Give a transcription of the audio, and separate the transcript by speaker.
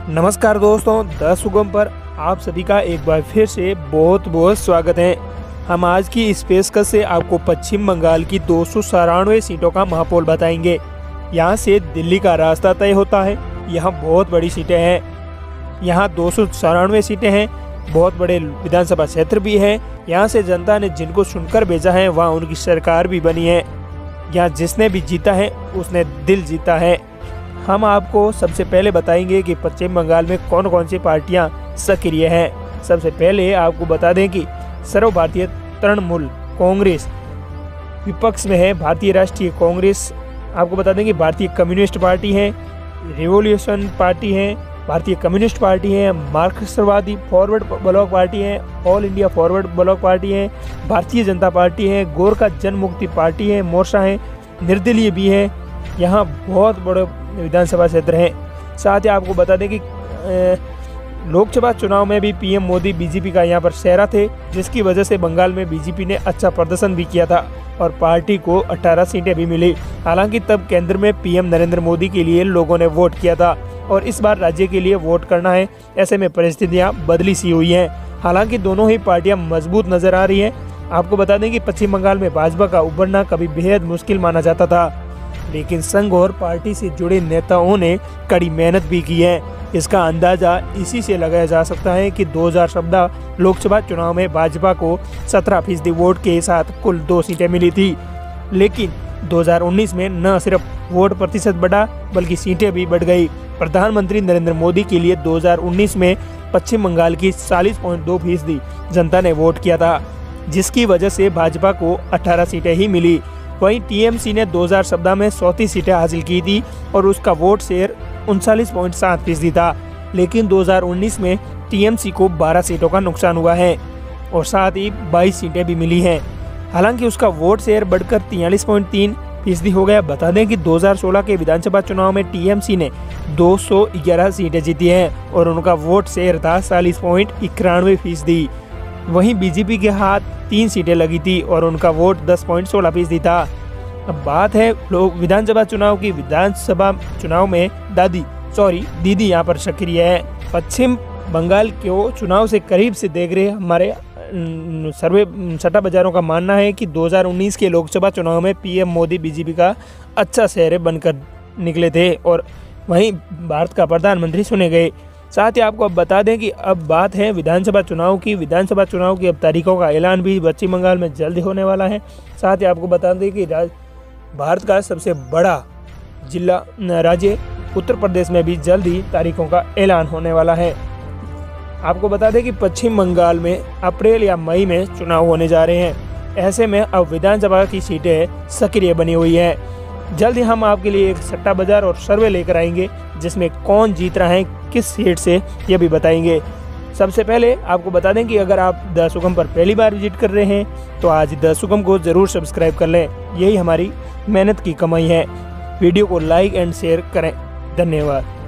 Speaker 1: नमस्कार दोस्तों, द सुगम पर आप सभी का एक बार फिर से बहुत बहुत स्वागत है। हम आज की इस पेशकश से आपको पश्चिम बंगाल की 297 सीटों का महापौर बताएंगे। यहां से दिल्ली का रास्ता तय होता है। यहां बहुत बड़ी सीटें हैं। यहां 297 सीटें हैं। बहुत बड़े विधानसभा क्षेत्र भी हैं। यहां से जनता ने जिनको चुनकर भेजा है वहां उनकी सरकार भी बनी है। यहाँ जिसने भी जीता है उसने दिल जीता है। हम आपको सबसे पहले बताएंगे कि पश्चिम बंगाल में कौन कौन सी पार्टियां सक्रिय हैं। सबसे पहले आपको बता दें कि सर्व भारतीय तृणमूल कांग्रेस विपक्ष में है। भारतीय राष्ट्रीय कांग्रेस, आपको बता दें कि भारतीय कम्युनिस्ट पार्टी है, रिवॉल्यूशन पार्टी है, भारतीय कम्युनिस्ट पार्टी है, मार्क्सवादी फॉरवर्ड ब्लॉक पार्टी है, all India forward bloc party है, भारतीय जनता पार्टी है, गोरखा जन मुक्ति पार्टी है, मोर्चा है, निर्दलीय भी है। यहाँ बहुत बड़े विधानसभा क्षेत्र हैं। साथ ही आपको बता दें कि लोकसभा चुनाव में भी पीएम मोदी बीजेपी का यहाँ पर चेहरा थे, जिसकी वजह से बंगाल में बीजेपी ने अच्छा प्रदर्शन भी किया था और पार्टी को 18 सीटें भी मिली। हालांकि तब केंद्र में पीएम नरेंद्र मोदी के लिए लोगों ने वोट किया था और इस बार राज्य के लिए वोट करना है। ऐसे में परिस्थितियाँ बदली सी हुई हैं। हालांकि दोनों ही पार्टियाँ मजबूत नजर आ रही हैं। आपको बता दें कि पश्चिम बंगाल में भाजपा का उभरना कभी बेहद मुश्किल माना जाता था, लेकिन संघ और पार्टी से जुड़े नेताओं ने कड़ी मेहनत भी की है। इसका अंदाजा इसी से लगाया जा सकता है कि 2014 लोकसभा चुनाव में भाजपा को 17% वोट के साथ कुल 2 सीटें मिली थी, लेकिन 2019 में न सिर्फ वोट प्रतिशत बढ़ा बल्कि सीटें भी बढ़ गई। प्रधानमंत्री नरेंद्र मोदी के लिए 2019 में पश्चिम बंगाल की 40.2% जनता ने वोट किया था, जिसकी वजह से भाजपा को 18 सीटें ही मिली। वहीं टीएमसी ने 2014 में 34 सीटें हासिल की थी और उसका वोट शेयर 39.7% था, लेकिन 2019 में टीएमसी को 12 सीटों का नुकसान हुआ है और साथ ही 22 सीटें भी मिली हैं। हालांकि उसका वोट शेयर बढ़कर 43.3% हो गया। बता दें कि 2016 के विधानसभा चुनाव में टीएमसी ने 211 सीटें जीती हैं और उनका वोट शेयर था 40.91%। वहीं बीजेपी के हाथ 3 सीटें लगी थी और उनका वोट 10.16% था। अब बात है लोग विधानसभा चुनाव की। विधानसभा चुनाव में दीदी यहाँ पर सक्रिय है। पश्चिम बंगाल को चुनाव से करीब से देख रहे हमारे सर्वे सट्टा बाजारों का मानना है कि 2019 के लोकसभा चुनाव में पीएम मोदी बीजेपी का अच्छा चेहरा बनकर निकले थे और वहीं भारत का प्रधानमंत्री चुने गए। साथ ही आपको अब बता दें कि अब बात है विधानसभा चुनाव की। विधानसभा चुनाव की अब तारीखों का ऐलान भी पश्चिम बंगाल में जल्द होने वाला है। साथ ही आपको बता दें कि भारत का सबसे बड़ा राज्य उत्तर प्रदेश में भी जल्द ही तारीखों का ऐलान होने वाला है। आपको बता दें कि पश्चिम बंगाल में अप्रैल या मई में चुनाव होने जा रहे हैं। ऐसे में अब विधानसभा की सीटें सक्रिय बनी हुई है। जल्द ही हम आपके लिए एक सट्टा बाजार और सर्वे लेकर आएंगे, जिसमें कौन जीत रहा है किस सीट से ये भी बताएंगे। सबसे पहले आपको बता दें कि अगर आप द सुगम पर पहली बार विजिट कर रहे हैं तो आज द सुगम को जरूर सब्सक्राइब कर लें। यही हमारी मेहनत की कमाई है। वीडियो को लाइक एंड शेयर करें। धन्यवाद।